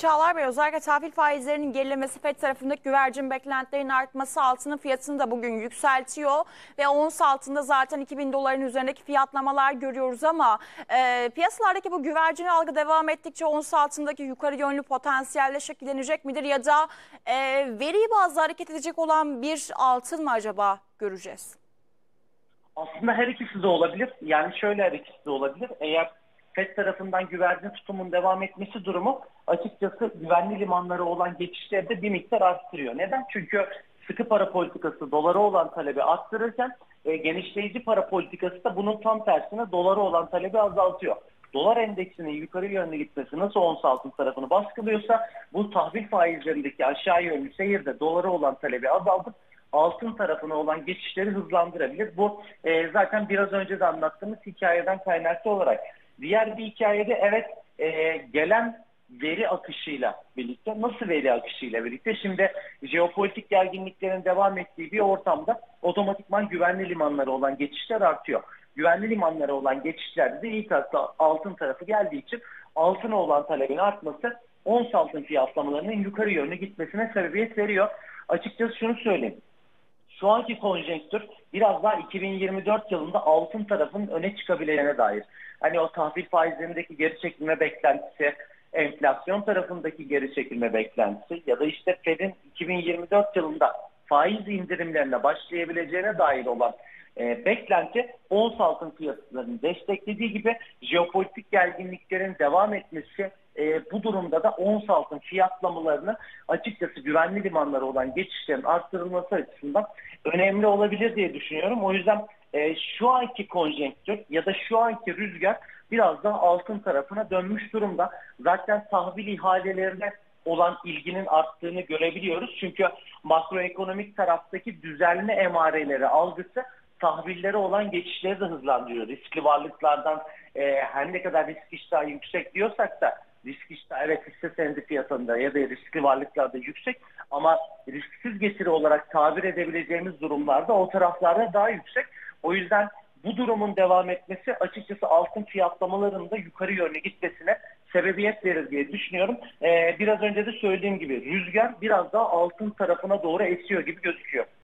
Çağlar Bey, özellikle tahvil faizlerinin gerilemesi, FED tarafındaki güvercin beklentilerin artması altının fiyatını da bugün yükseltiyor ve ons altında zaten 2000 doların üzerindeki fiyatlamalar görüyoruz ama piyasalardaki bu güvercin algı devam ettikçe ons altındaki yukarı yönlü potansiyelle şekillenecek midir ya da veri bazlı hareket edecek olan bir altın mı acaba göreceğiz? Aslında her ikisi de olabilir. Yani şöyle her ikisi de olabilir. Eğer FED tarafından güvercin tutumun devam etmesi durumu açıkçası güvenli limanlara olan geçişleri de bir miktar arttırıyor. Neden? Çünkü sıkı para politikası dolara olan talebi arttırırken genişleyici para politikası da bunun tam tersine dolara olan talebi azaltıyor. Dolar endeksinin yukarı yönlü gitmesi nasıl ons altın tarafını baskılıyorsa bu tahvil faizlerindeki aşağı yönlü seyir de dolara olan talebi azaltıp altın tarafına olan geçişleri hızlandırabilir. Bu zaten biraz önce de anlattığımız hikayeden kaynaklı olarak. Diğer bir hikayede evet gelen veri akışıyla birlikte, nasıl veri akışıyla birlikte? Şimdi jeopolitik gerginliklerin devam ettiği bir ortamda otomatikman güvenli limanlara olan geçişler artıyor. Güvenli limanlara olan geçişlerde de ilk akla altın tarafı geldiği için altına olan talebin artması ons altın fiyatlamalarının yukarı yönlü gitmesine sebebiyet veriyor. Açıkçası şunu söyleyeyim. Şu anki konjonktür biraz daha 2024 yılında altın tarafının öne çıkabileceğine dair. Hani o tahvil faizlerindeki geri çekilme beklentisi, enflasyon tarafındaki geri çekilme beklentisi ya da işte Fed'in 2024 yılında faiz indirimlerine başlayabileceğine dair olan beklenti ons altın fiyatlarını desteklediği gibi jeopolitik gerginliklerin devam etmesi bu durumda da ons altın fiyatlamalarını açıkçası güvenli limanlara olan geçişlerin arttırılması açısından önemli olabilir diye düşünüyorum. O yüzden şu anki konjonktür ya da şu anki rüzgar biraz daha altın tarafına dönmüş durumda. Zaten tahvil ihalelerine olan ilginin arttığını görebiliyoruz. Çünkü makroekonomik taraftaki düzelme emareleri algısı tahvillere olan geçişleri de hızlandırıyor. Riskli varlıklardan her ne kadar risk iştahı yüksek diyorsak da risk iştahı evet hisse senedi fiyatında ya da riskli varlıklarda yüksek ama risksiz getiri olarak tabir edebileceğimiz durumlarda o taraflarda daha yüksek. O yüzden bu durumun devam etmesi açıkçası altın fiyatlamalarının da yukarı yönlü gitmesine sebebiyet verir diye düşünüyorum. Biraz önce de söylediğim gibi rüzgar biraz daha altın tarafına doğru esiyor gibi gözüküyor.